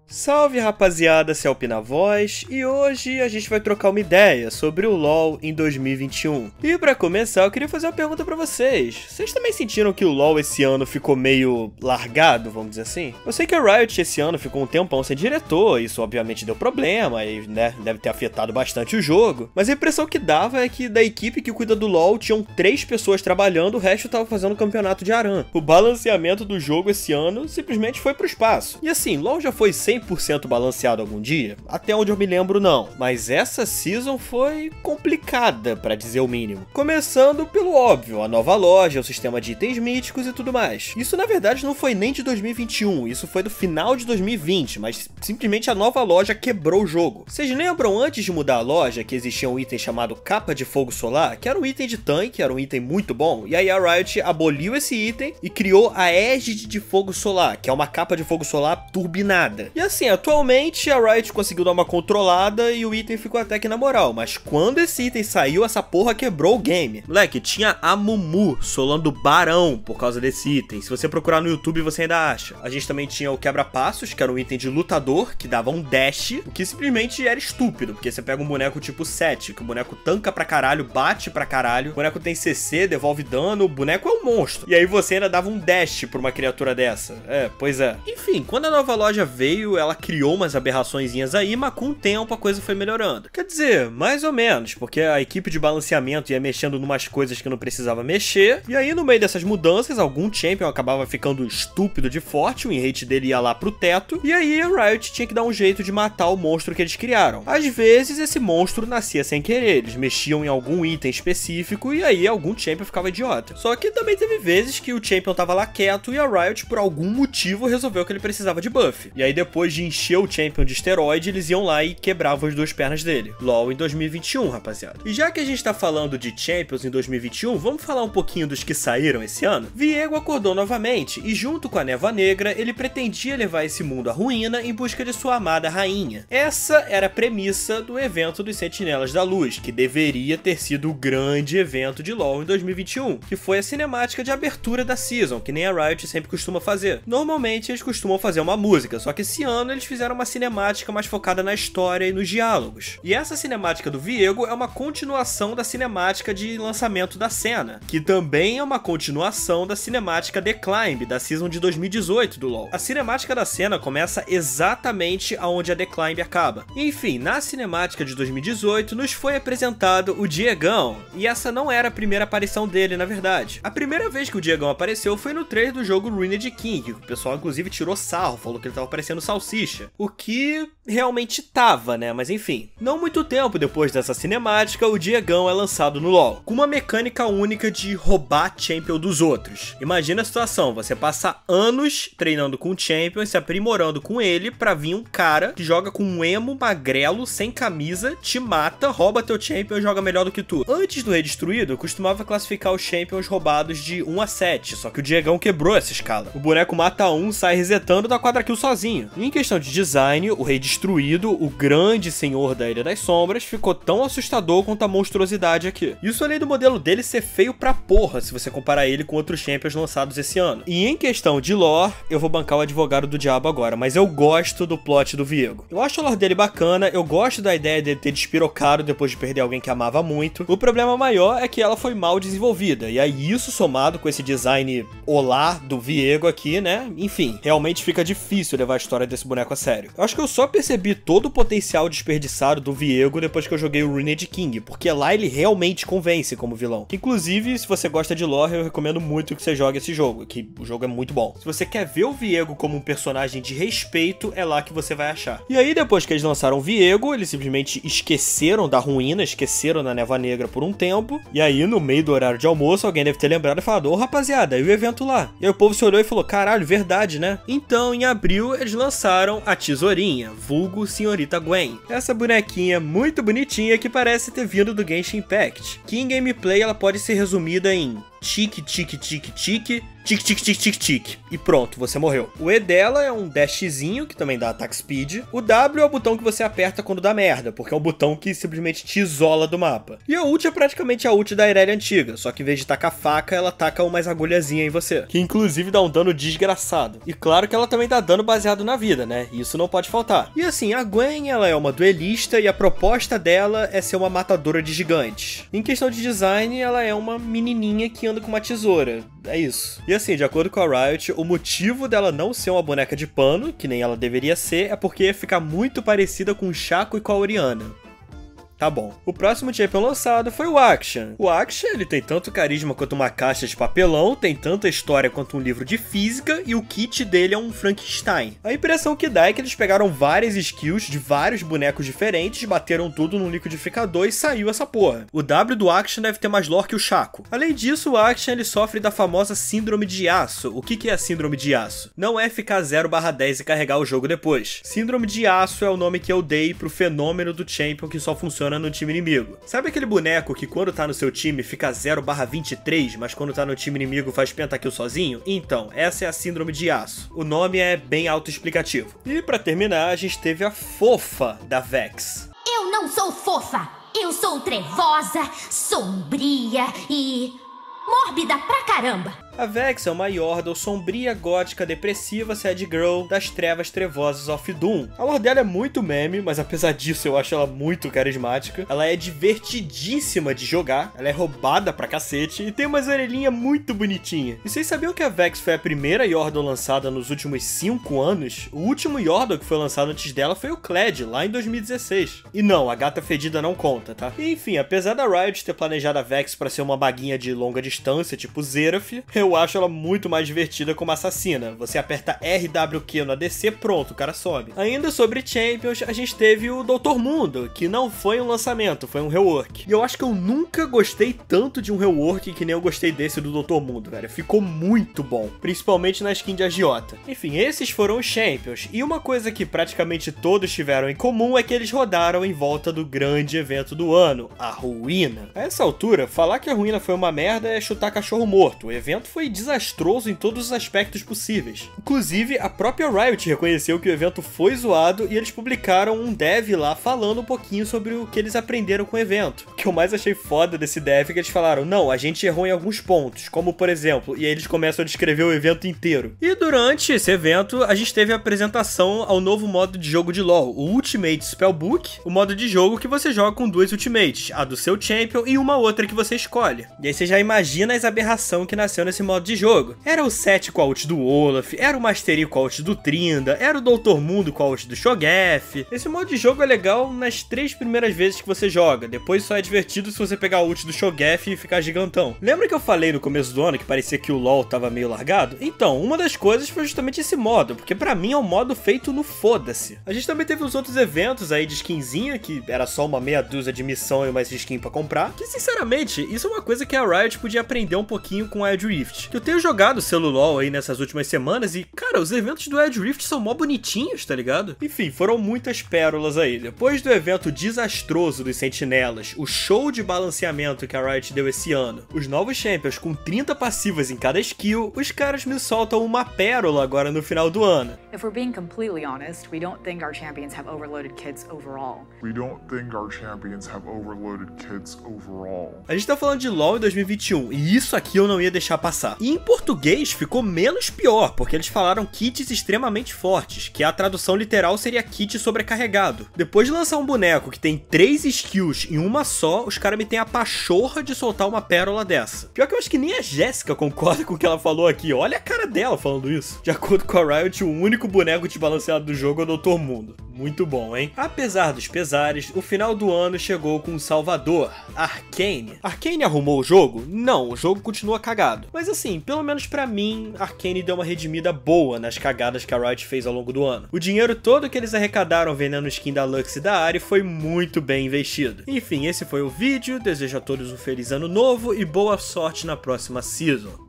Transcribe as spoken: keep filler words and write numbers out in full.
Salve rapaziada, Celpe na voz, e hoje a gente vai trocar uma ideia sobre o LoL em dois mil e vinte e um. E pra começar eu queria fazer uma pergunta pra vocês. Vocês também sentiram que o LoL esse ano ficou meio largado, vamos dizer assim? Eu sei que a Riot esse ano ficou um tempão sem diretor, isso obviamente deu problema e né, deve ter afetado bastante o jogo. Mas a impressão que dava é que da equipe que cuida do LoL tinham três pessoas trabalhando, o resto tava fazendo campeonato de ARAM. O balanceamento do jogo esse ano simplesmente foi pro espaço. E assim, LoL já foi cem por cento balanceado algum dia? Até onde eu me lembro, não. Mas essa season foi complicada, pra dizer o mínimo. Começando pelo óbvio, a nova loja, o sistema de itens míticos e tudo mais. Isso na verdade não foi nem de dois mil e vinte e um, isso foi do final de dois mil e vinte, mas simplesmente a nova loja quebrou o jogo. Vocês lembram antes de mudar a loja que existia um item chamado Capa de Fogo Solar, que era um item de tanque, era um item muito bom, e aí a Riot aboliu esse item e criou a Égide de Fogo Solar, que é uma capa de fogo solar turbinada. E assim, atualmente a Riot conseguiu dar uma controlada e o item ficou até que na moral, mas quando esse item saiu, essa porra quebrou o game. Moleque, tinha a Mumu solando Barão por causa desse item. Se você procurar no YouTube, você ainda acha. A gente também tinha o Quebra-Passos, que era um item de lutador, que dava um dash, o que simplesmente era estúpido, porque você pega um boneco tipo sete, que o boneco tanca pra caralho, bate pra caralho, o boneco tem C C, devolve dano, o boneco é um monstro. E aí você ainda dava um dash pra uma criatura dessa. É, pois é. Enfim, quando a nova loja veio, ela criou umas aberraçõezinhas aí, mas com o tempo a coisa foi melhorando. Quer dizer, mais ou menos, porque a equipe de balanceamento ia mexendo numas coisas que não precisava mexer, e aí no meio dessas mudanças, algum champion acabava ficando estúpido de forte, o in-rate dele ia lá pro teto, e aí a Riot tinha que dar um jeito de matar o monstro que eles criaram. Às vezes esse monstro nascia sem querer, eles mexiam em algum item específico, e aí algum champion ficava idiota. Só que também teve vezes que o champion tava lá quieto e a Riot, por algum motivo, resolveu que ele precisava de buff. E aí depois de encher o champion de esteroide, eles iam lá e quebravam as duas pernas dele. LoL em dois mil e vinte e um, rapaziada. E já que a gente tá falando de champions em dois mil e vinte e um, vamos falar um pouquinho dos que saíram esse ano? Viego acordou novamente e junto com a Névoa Negra, ele pretendia levar esse mundo à ruína em busca de sua amada rainha. Essa era a premissa do evento dos Sentinelas da Luz, que deveria ter sido o grande evento de LoL em dois mil e vinte e um, que foi a cinemática de abertura da season, que nem a Riot sempre costuma fazer. Normalmente eles costumam fazer uma música, só que esse ano eles fizeram uma cinemática mais focada na história e nos diálogos. E essa cinemática do Viego é uma continuação da cinemática de lançamento da Senna, que também é uma continuação da cinemática The Climb, da season de dois mil e dezoito do LoL. A cinemática da Senna começa exatamente aonde a The Climb acaba. Enfim, na cinemática de dois mil e dezoito nos foi apresentado o Diegão, e essa não era a primeira aparição dele, na verdade. A primeira vez que o Diegão apareceu foi no trailer do jogo Ruined King, que o pessoal inclusive tirou sarro, falou que ele tava parecendo salsicha. O que realmente tava, né? Mas enfim. Não muito tempo depois dessa cinemática, o Diegão é lançado no LoL, com uma mecânica única de roubar champion dos outros. Imagina a situação, você passa anos treinando com o champion e se aprimorando com ele pra vir um cara que joga com um emo magrelo, sem camisa, te mata, rouba teu champion e joga melhor do que tu. Antes do Redestruído, eu costumava classificar os champions roubados de um a sete, só que o Diegão quebrou essa escala. O boneco mata um, sai resetando da quadra kill sozinho. E em questão de design, o Rei Destruído, o grande senhor da Ilha das Sombras, ficou tão assustador quanto a monstruosidade aqui. Isso além do modelo dele ser feio pra porra, se você comparar ele com outros champions lançados esse ano. E em questão de lore, eu vou bancar o advogado do diabo agora, mas eu gosto do plot do Viego. Eu acho o lore dele bacana, eu gosto da ideia dele ter despirocado depois de perder alguém que amava muito. O problema maior é que ela foi mal desenvolvida, e aí isso somado com esse design olá do Viego aqui, né? Enfim, realmente fica difícil levar a história desse boneco a sério. Eu acho que eu só percebi todo o potencial desperdiçado do Viego depois que eu joguei o Ruined King, porque lá ele realmente convence como vilão. Inclusive, se você gosta de lore, eu recomendo muito que você jogue esse jogo, que o jogo é muito bom. Se você quer ver o Viego como um personagem de respeito, é lá que você vai achar. E aí, depois que eles lançaram o Viego, eles simplesmente esqueceram da ruína, esqueceram da Névoa Negra por um tempo, e aí, no meio do horário de almoço, alguém deve ter lembrado e falado: ô rapaziada, e o evento lá? E aí o povo se olhou e falou: caralho, verdade, né? Então, em abril, eles lançaram a Tesourinha, vulgo Senhorita Gwen. Essa bonequinha muito bonitinha que parece ter vindo do Genshin Impact, que em gameplay ela pode ser resumida em tique, tique, tique, tique, tic tic tic tic tic, e pronto, você morreu. O E dela é um dashzinho, que também dá attack speed. O W é o botão que você aperta quando dá merda, porque é um botão que simplesmente te isola do mapa. E a ult é praticamente a ult da Irelia antiga, só que em vez de tacar faca, ela taca umas agulhazinha em você, que inclusive dá um dano desgraçado. E claro que ela também dá dano baseado na vida, né? Isso não pode faltar. E assim, a Gwen, ela é uma duelista e a proposta dela é ser uma matadora de gigantes. Em questão de design, ela é uma menininha que anda com uma tesoura. É isso. E assim, de acordo com a Riot, o motivo dela não ser uma boneca de pano, que nem ela deveria ser, é porque ia ficar muito parecida com o Shaco e com a Orianna. Tá bom. O próximo champion lançado foi o Akshan. O Akshan, ele tem tanto carisma quanto uma caixa de papelão, tem tanta história quanto um livro de física, e o kit dele é um Frankenstein. A impressão que dá é que eles pegaram várias skills de vários bonecos diferentes, bateram tudo num liquidificador e saiu essa porra. O W do Akshan deve ter mais lore que o Shaco. Além disso, o Akshan, ele sofre da famosa síndrome de aço. O que que é a síndrome de aço? Não é ficar zero barra dez e carregar o jogo depois. Síndrome de aço é o nome que eu dei pro fenômeno do champion que só funciona no time inimigo. Sabe aquele boneco que quando tá no seu time fica zero barra vinte e três, mas quando tá no time inimigo faz pentakill sozinho? Então, essa é a síndrome de aço. O nome é bem autoexplicativo. E pra terminar, a gente teve a fofa da Vex. Eu não sou fofa! Eu sou trevosa, sombria e... mórbida pra caramba! A Vex é uma Yordle sombria, gótica, depressiva, sad girl das trevas trevosas of Doom. A lore dela é muito meme, mas apesar disso eu acho ela muito carismática. Ela é divertidíssima de jogar, ela é roubada pra cacete e tem umas orelhinhas muito bonitinhas. E vocês sabiam que a Vex foi a primeira Yordle lançada nos últimos cinco anos? O último Yordle que foi lançado antes dela foi o Kled, lá em dois mil e dezesseis. E não, a gata fedida não conta, tá? E, enfim, apesar da Riot ter planejado a Vex pra ser uma baguinha de longa distância, tipo Xerath, eu acho ela muito mais divertida como assassina. Você aperta R W Q no A D C, pronto, o cara sobe. Ainda sobre Champions, a gente teve o doutor Mundo, que não foi um lançamento, foi um rework. E eu acho que eu nunca gostei tanto de um rework que nem eu gostei desse do doutor Mundo, velho. Ficou muito bom, principalmente na skin de agiota. Enfim, esses foram os Champions. E uma coisa que praticamente todos tiveram em comum é que eles rodaram em volta do grande evento do ano, a Ruína. A essa altura, falar que a Ruína foi uma merda é chutar cachorro morto. O evento foi desastroso em todos os aspectos possíveis. Inclusive, a própria Riot reconheceu que o evento foi zoado e eles publicaram um dev lá falando um pouquinho sobre o que eles aprenderam com o evento. O que eu mais achei foda desse dev é que eles falaram, não, a gente errou em alguns pontos, como por exemplo, e aí eles começam a descrever o evento inteiro. E durante esse evento, a gente teve a apresentação ao novo modo de jogo de LoL, o Ultimate Spellbook, o modo de jogo que você joga com duas Ultimates, a do seu Champion e uma outra que você escolhe. E aí você já imagina as aberrações que nasceu nesse modo de jogo. Era o Sett com a ult do Olaf, era o Mastery com a ult do Trinda, era o doutor Mundo com a ult do Cho'Gath. Esse modo de jogo é legal nas três primeiras vezes que você joga, depois só é divertido se você pegar a ult do Cho'Gath e ficar gigantão. Lembra que eu falei no começo do ano que parecia que o LoL tava meio largado? Então, uma das coisas foi justamente esse modo, porque pra mim é um modo feito no foda-se. A gente também teve os outros eventos aí de skinzinha, que era só uma meia dúzia de missão e mais skin pra comprar, que sinceramente, isso é uma coisa que a Riot podia aprender um pouquinho com a Wild Rift. Que eu tenho jogado solo LoL aí nessas últimas semanas e, cara, os eventos do Wild Rift são mó bonitinhos, tá ligado? Enfim, foram muitas pérolas aí. Depois do evento desastroso dos Sentinelas, o show de balanceamento que a Riot deu esse ano, os novos Champions com trinta passivas em cada skill, os caras me soltam uma pérola agora no final do ano. If we're being completely honest, we don't think our champions have overloaded kits overall. We don't think our champions have overloaded kits overall. A gente tá falando de LoL em dois mil e vinte e um, e isso aqui eu não ia deixar passar. E em português ficou menos pior, porque eles falaram kits extremamente fortes, que a tradução literal seria kit sobrecarregado. Depois de lançar um boneco que tem três skills em uma só, os caras me têm a pachorra de soltar uma pérola dessa. Pior que eu acho que nem a Jéssica concorda com o que ela falou aqui, olha a cara dela falando isso. De acordo com a Riot, o único boneco desbalanceado do jogo é o doutor Mundo. Muito bom, hein? Apesar dos pesares, o final do ano chegou com um salvador, Arcane. Arcane arrumou o jogo? Não, o jogo continua cagado. Mas assim, pelo menos pra mim, Arcane deu uma redimida boa nas cagadas que a Riot fez ao longo do ano. O dinheiro todo que eles arrecadaram vendendo skin da Lux e da Ahri foi muito bem investido. Enfim, esse foi o vídeo, desejo a todos um feliz ano novo e boa sorte na próxima season.